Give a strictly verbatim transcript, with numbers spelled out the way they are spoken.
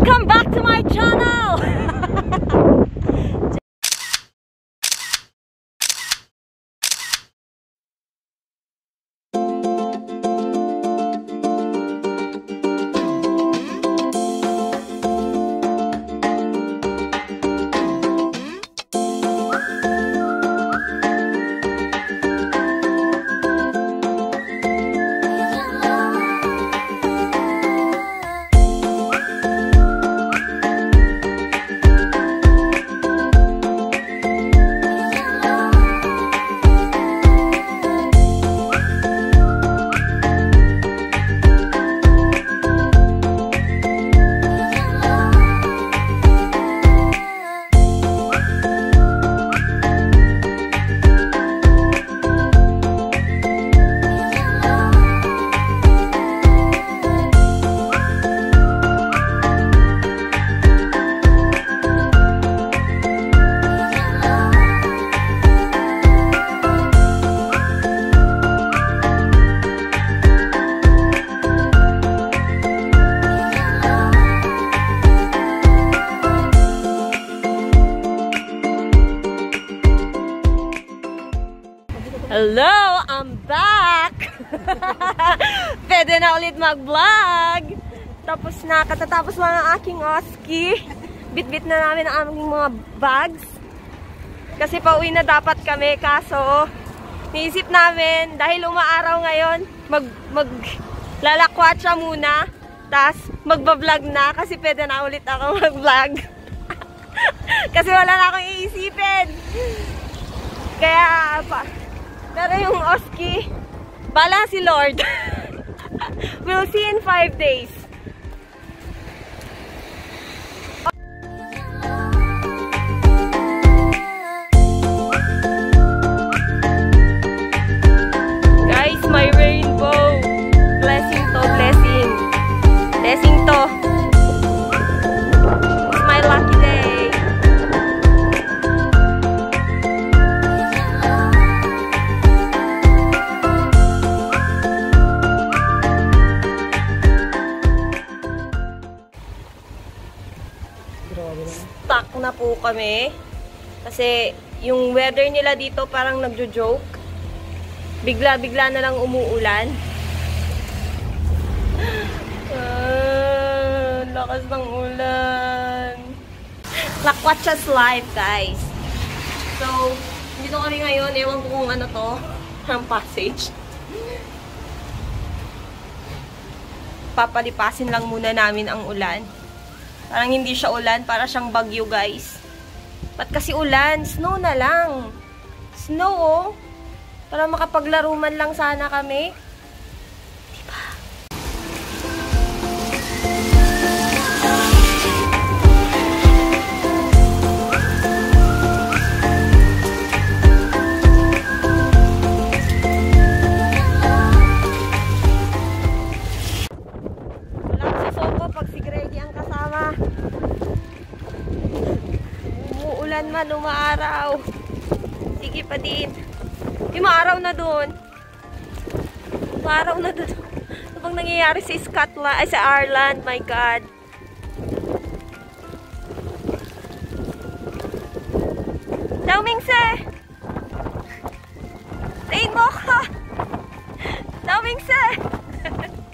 Welcome back to my channel! Hello! I'm back! Pwede na ulit mag-vlog! Tapos na, katatapos lang ang aking O S C E. Bit-bit na namin ang aming mga bags. Kasi pauwi na dapat kami, kaso niisip namin, dahil umaaraw ngayon, mag, mag lalakwatsa muna, tas magbablog na, kasi pwede na ulit ako mag-vlog. Kasi wala na akong iisipin. Kaya, pa, pero yung O S C E, bala si Lord. We'll see in five days. Guys, my rainbow. Blessing to, blessing. Blessing to. It's my lucky day. Stuck na po kami kasi yung weather nila dito parang nagjo-joke. Bigla-bigla na lang umuulan. Ah, lakas ng ulan. Lakwatsa's life, guys. So, dito kami ngayon. Ewan ko kung ano to. Ang passage. Papalipasin lang muna namin ang ulan. Parang hindi siya ulan, para siyang bagyo, guys. Ba't kasi ulan? Snow na lang. Snow, oh. Para makapaglaro man lang sana kami. Diba? Wala ko susuko pag si Greggy ang kasama. Umuulan man, umaaraw. Sige pa din. Umaaraw na doon. Umaaraw na doon. Ano bang nangyayari sa Scotland? Ay, sa Ireland. My God. Daumingse! Rain mo ka! Daumingse!